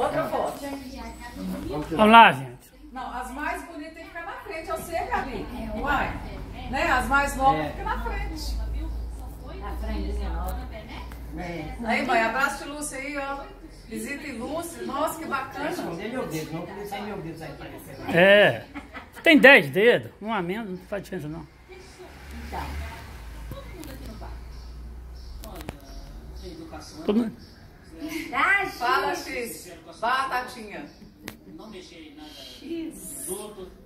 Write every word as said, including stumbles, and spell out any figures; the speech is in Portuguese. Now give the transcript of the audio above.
Outra foto. Vamos lá, gente. Não, as mais bonitas tem que ficar na frente, eu sei, Gabi. Uai. Né? As mais novas É. ficam na frente. Na frente, nova. É. Aí, mãe, abraço de Lúcia aí, ó. Visita em Lúcia. Nossa, que bacana. Esconder meu dedo, não porque sai meu dedo sai parecendo. É. Tem dez dedos, um a menos, não faz diferença não. Então, todo mundo aqui no bar. Olha, educação. Todo mundo... Tá, Fala, X. Batatinha. Não deixei nada X. do outro.